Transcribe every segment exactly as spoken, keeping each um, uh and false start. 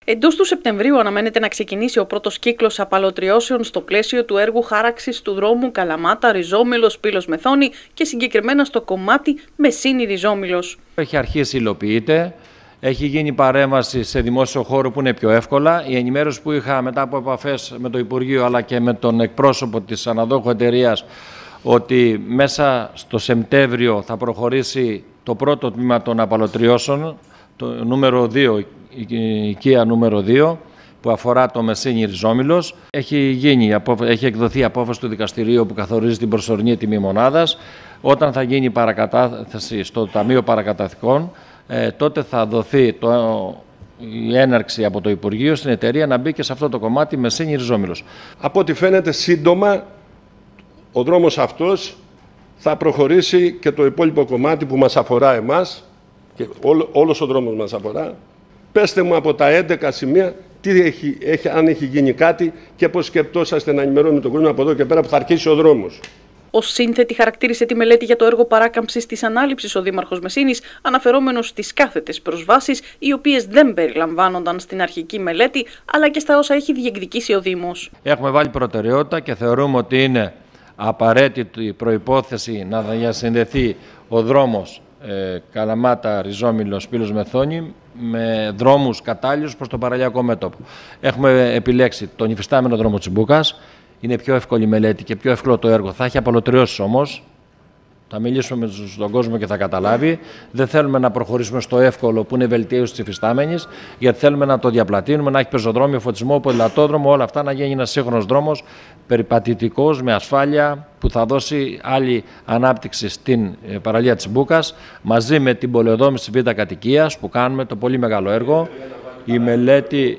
Εντός του Σεπτεμβρίου αναμένεται να ξεκινήσει ο πρώτος κύκλος απαλωτριώσεων στο πλαίσιο του έργου χάραξης του δρόμου Καλαμάτα-Ριζόμυλος-Πύλος Μεθόνη και συγκεκριμένα στο κομμάτι Μεσσίνη-Ριζόμυλος. Έχει αρχίσει, υλοποιείται. Έχει γίνει παρέμβαση σε δημόσιο χώρο που είναι πιο εύκολα. Η ενημέρωση που είχα μετά από επαφές με το Υπουργείο αλλά και με τον εκπρόσωπο της αναδόχου εταιρείας ότι μέσα στο Σεπτέμβριο θα προχωρήσει το πρώτο τμήμα των απαλωτριώσεων, το νούμερο δύο, η οικία νούμερο δύο, που αφορά το Μεσσίνη Ριζόμυλος. Έχει, γίνει, έχει εκδοθεί απόφαση του δικαστηρίου που καθορίζει την προσωρινή τιμή μονάδας. Όταν θα γίνει η παρακατάθεση στο Ταμείο Παρακαταθήκων, ε, τότε θα δοθεί το, η έναρξη από το Υπουργείο στην εταιρεία να μπει και σε αυτό το κομμάτι Μεσσίνη Ριζόμυλος. Από ό,τι φαίνεται σύντομα ο δρόμος αυτός θα προχωρήσει και το υπόλοιπο κομμάτι που μας αφορά εμάς και όλο, όλος ο δρόμος μας αφορά. Πέστε μου από τα έντεκα σημεία τι έχει, έχει, αν έχει γίνει κάτι και πώς σκεπτόσαστε να ενημερώνουμε τον κόσμο από εδώ και πέρα που θα αρχίσει ο δρόμος. Ως σύνθετη χαρακτήρισε τη μελέτη για το έργο παράκαμψης της ανάληψης ο Δήμαρχος Μεσσίνης, αναφερόμενος στις κάθετες προσβάσεις, οι οποίες δεν περιλαμβάνονταν στην αρχική μελέτη, αλλά και στα όσα έχει διεκδικήσει ο Δήμος. Έχουμε βάλει προτεραιότητα και θεωρούμε ότι είναι απαραίτητη προϋπόθεση να διασυνδεθεί ο δρόμος ε, Καλαμάτα-Ριζόμυλος-Πύλος Μεθόνη με δρόμους κατάλληλους προς το παραλιακό μέτωπο. Έχουμε επιλέξει τον υφιστάμενο δρόμο Τσιμπούκας. Είναι πιο εύκολη μελέτη και πιο εύκολο το έργο. Θα έχει απαλωτριώσεις όμως. Θα μιλήσουμε στον κόσμο και θα καταλάβει. Δεν θέλουμε να προχωρήσουμε στο εύκολο που είναι βελτίωση της υφιστάμενης, γιατί θέλουμε να το διαπλατείνουμε, να έχει πεζοδρόμιο, φωτισμό, ποδηλατόδρομο, όλα αυτά να γίνει ένας σύγχρονος δρόμος, περιπατητικός, με ασφάλεια, που θα δώσει άλλη ανάπτυξη στην παραλία της Μπούκας, μαζί με την πολεοδόμηση β' κατοικίας που κάνουμε το πολύ μεγάλο έργο. Η μελέτη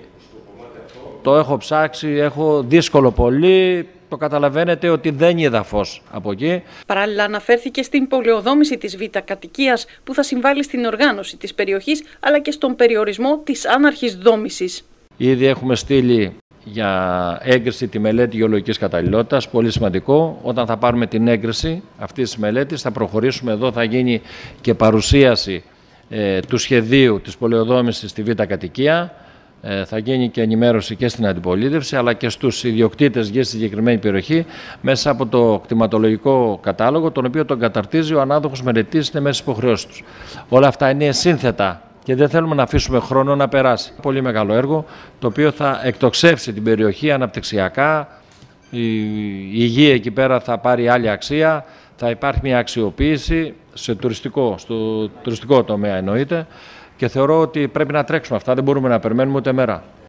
το έχω ψάξει, έχω δύσκολο πολύ. Το καταλαβαίνετε ότι δεν είδα φως από εκεί. Παράλληλα αναφέρθηκε στην πολεοδόμηση της β' κατοικίας που θα συμβάλλει στην οργάνωση της περιοχής αλλά και στον περιορισμό της άναρχης δόμησης. Ήδη έχουμε στείλει για έγκριση τη μελέτη γεωλογικής καταλληλότητας, πολύ σημαντικό. Όταν θα πάρουμε την έγκριση αυτής της μελέτης θα προχωρήσουμε εδώ, θα γίνει και παρουσίαση ε, του σχεδίου της πολεοδόμησης στη β' κατοικία. Θα γίνει και ενημέρωση και στην αντιπολίτευση αλλά και στους ιδιοκτήτες γης στη συγκεκριμένη περιοχή μέσα από το κτηματολογικό κατάλογο, τον οποίο τον καταρτίζει ο ανάδοχος μελετής, είναι μέσα στις υποχρεώσεις τους. Όλα αυτά είναι σύνθετα και δεν θέλουμε να αφήσουμε χρόνο να περάσει. Πολύ μεγάλο έργο το οποίο θα εκτοξεύσει την περιοχή αναπτυξιακά, η υγεία εκεί πέρα θα πάρει άλλη αξία, θα υπάρχει μια αξιοποίηση σε τουριστικό, στο τουριστικό τομέα εννοείται. Και θεωρώ ότι πρέπει να τρέξουμε αυτά, δεν μπορούμε να περιμένουμε ούτε μέρα.